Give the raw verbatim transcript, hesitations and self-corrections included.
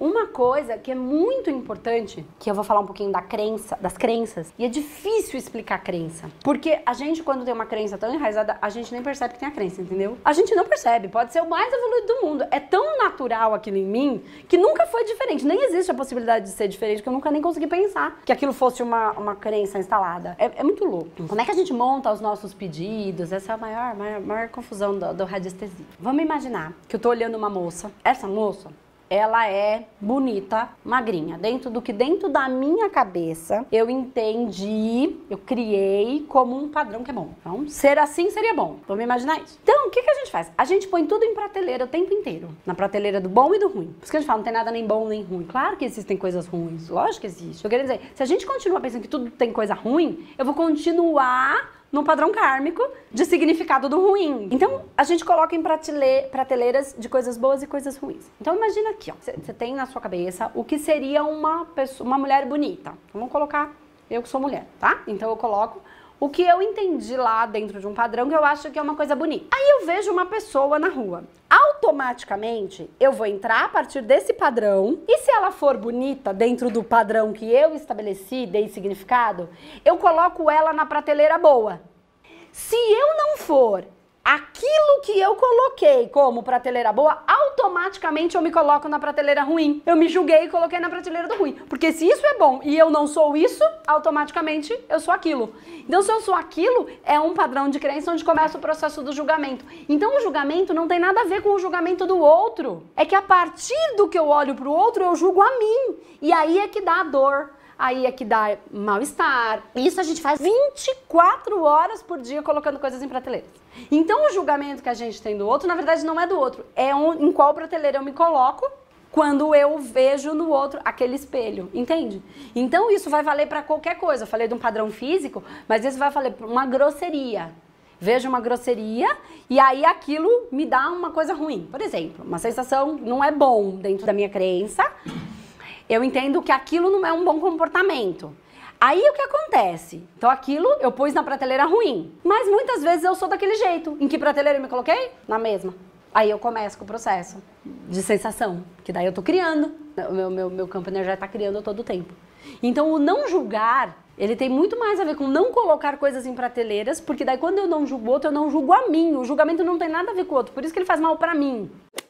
Uma coisa que é muito importante, que eu vou falar um pouquinho da crença, das crenças, e é difícil explicar crença. Porque a gente, quando tem uma crença tão enraizada, a gente nem percebe que tem a crença, entendeu? A gente não percebe, pode ser o mais evoluído do mundo. É tão natural aquilo em mim que nunca foi diferente. Nem existe a possibilidade de ser diferente, que eu nunca nem consegui pensar que aquilo fosse uma, uma crença instalada. É, é muito louco. Como é que a gente monta os nossos pedidos? Essa é a maior, maior, maior confusão do, do radiestesia. Vamos imaginar que eu tô olhando uma moça. Essa moça, ela é bonita, magrinha. Dentro do que dentro da minha cabeça eu entendi, eu criei como um padrão que é bom. Então, ser assim seria bom. Vamos imaginar isso. Então, o que, que a gente faz? A gente põe tudo em prateleira o tempo inteiro. Na prateleira do bom e do ruim. Por isso que a gente fala, não tem nada nem bom nem ruim. Claro que existem coisas ruins. Lógico que existe. Eu quero dizer, se a gente continua pensando que tudo tem coisa ruim, eu vou continuar num padrão kármico de significado do ruim. Então, a gente coloca em pratele, prateleiras de coisas boas e coisas ruins. Então, imagina aqui, ó. Você tem na sua cabeça o que seria uma pessoa, uma mulher bonita. Vamos colocar eu que sou mulher, tá? Então, eu coloco o que eu entendi lá dentro de um padrão que eu acho que é uma coisa bonita. Aí eu vejo uma pessoa na rua. Automaticamente, eu vou entrar a partir desse padrão e se ela for bonita dentro do padrão que eu estabeleci, dei significado, eu coloco ela na prateleira boa. Se eu não for aquilo que eu coloquei como prateleira boa, automaticamente eu me coloco na prateleira ruim. Eu me julguei e coloquei na prateleira do ruim. Porque se isso é bom e eu não sou isso, automaticamente eu sou aquilo. Então, se eu sou aquilo, é um padrão de crença onde começa o processo do julgamento. Então, o julgamento não tem nada a ver com o julgamento do outro. É que a partir do que eu olho pro outro, eu julgo a mim. E aí é que dá a dor. Aí é que dá mal-estar. Isso a gente faz vinte e quatro horas por dia colocando coisas em prateleiras. Então o julgamento que a gente tem do outro, na verdade não é do outro. É um, em qual prateleira eu me coloco quando eu vejo no outro aquele espelho, entende? Então isso vai valer para qualquer coisa. Eu falei de um padrão físico, mas isso vai valer para uma grosseria. Vejo uma grosseria e aí aquilo me dá uma coisa ruim. Por exemplo, uma sensação não é bom dentro da minha crença. Eu entendo que aquilo não é um bom comportamento. Aí o que acontece? Então aquilo eu pus na prateleira ruim. Mas muitas vezes eu sou daquele jeito. Em que prateleira eu me coloquei? Na mesma. Aí eu começo com o processo de sensação. Que daí eu tô criando. O meu, meu, meu campo energético tá criando a todo tempo. Então o não julgar, ele tem muito mais a ver com não colocar coisas em prateleiras. Porque daí quando eu não julgo o outro, eu não julgo a mim. O julgamento não tem nada a ver com o outro. Por isso que ele faz mal pra mim.